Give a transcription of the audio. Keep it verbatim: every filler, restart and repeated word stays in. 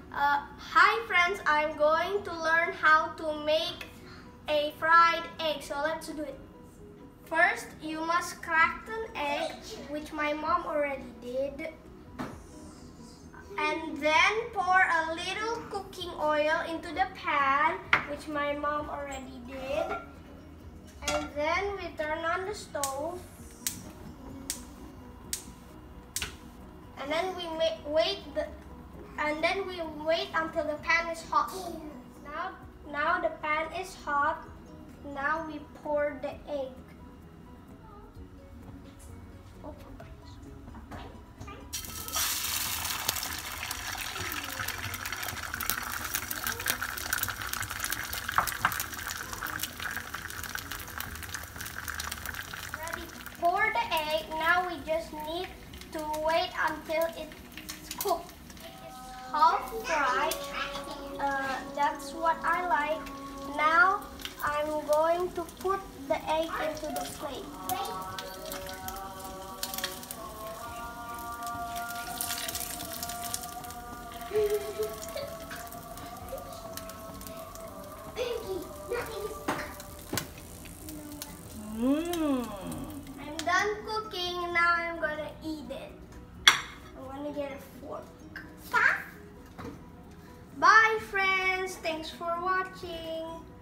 Uh, hi friends, I'm going to learn how to make a fried egg, so let's do it. First, you must crack an egg, which my mom already did. And then pour a little cooking oil into the pan, which my mom already did. And then we turn on the stove. And then we make, wait the and then we wait until the pan is hot. Now, now the pan is hot. Now we pour the egg. Ready to pour the egg. Now we just need to wait until it's cooked. Half fried, uh, that's what I like. Now I'm going to put the egg into the plate. Mmm. I'm done cooking, now I'm gonna eat it. I'm gonna get a fork. Bye friends, thanks for watching.